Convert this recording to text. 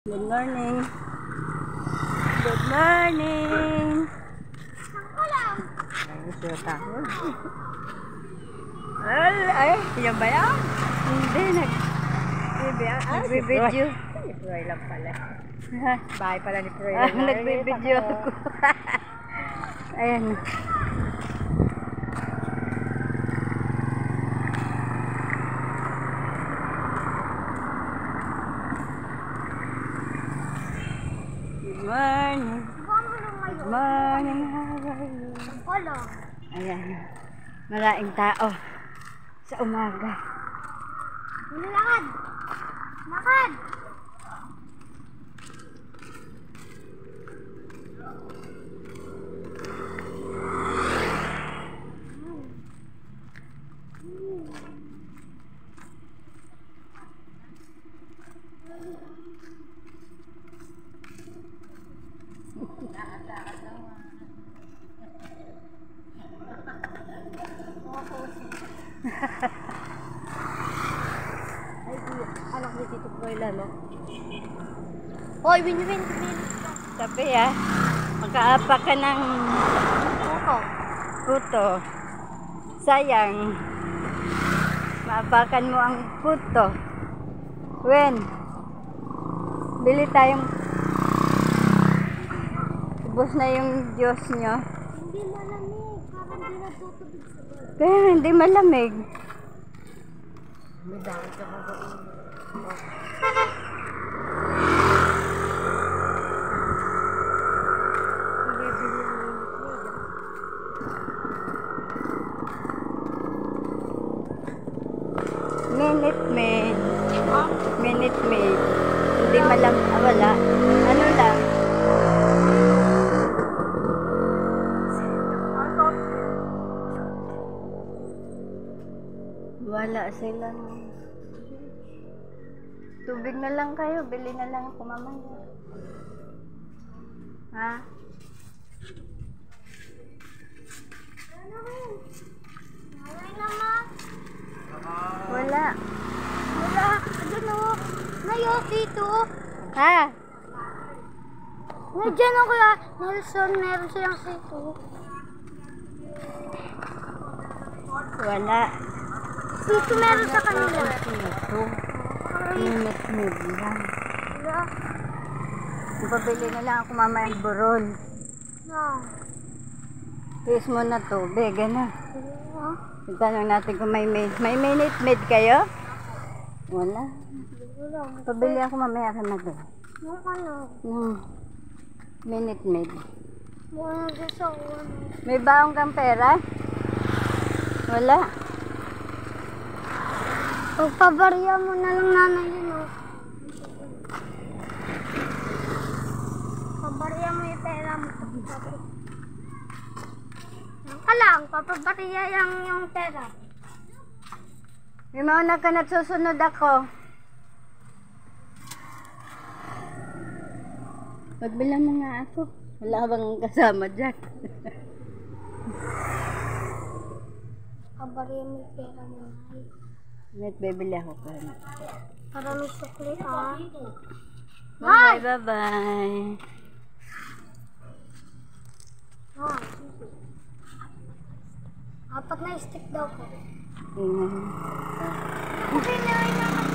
Good morning. Good morning. Ako lang. Ay, siya tahol. Ay, yan ba yan? Hindi, nagbibidyo. Ni Proy lang pala. Bahay pala ni Proy. Nagbibidyo ako. Ayan. Good morning. Good morning. How are you? Ako lang. Ayan. Maraming tao sa umaga. Lakad. Lakad. Ay, anak ni Tito Proyla, no? Hoy, win-win. Sabi magkaapa ka ng Ako. puto. Sayang. Maapakan mo ang puto. When? Bili tayong ubos na yung Diyos nyo. Hindi malamig. Parang di natutubig sa bala. Kaya hindi malamig. May dahil ka ba ba? Minute Maid. Minute Maid. Hindi malamig. Wala. Ano lang? Wala sila. Tubig na lang kayo. Bili na lang ako mamaya. Ha? Ano rin? Wala naman. Wala. Wala. Ano o? Ngayon dito. Ha? Nandiyan ako ya. Nelson, meron silang sito. Wala. Sito meron sa kanila. Ito. Minute Maid lang. Wala. Pabili na lang ako mamaya ng buron. No. Tiis mo na tubig. Ano? Wala. Itanong natin kung may maid. May Minute Maid kayo? Wala. Wala. Pabili ako mamaya ka na doon. Yung ano? Minute Maid. Wala dyan sa ano. May baong kang pera? Wala. Pagpabarya mo na lang nanay yun o. Pabarya mo yung pera mo. Yan ka lang, papabarya yung pera. May mauna ka na susunod ako. Magbilang mo nga ako. Wala ka bang kasama dyan? Pabarya mo yung pera mo nanay. Net, bibili ako ka na. Para may sukli ha. Bye, bye-bye. Ha. Apat na stick daw po. Tingnan. Okay na,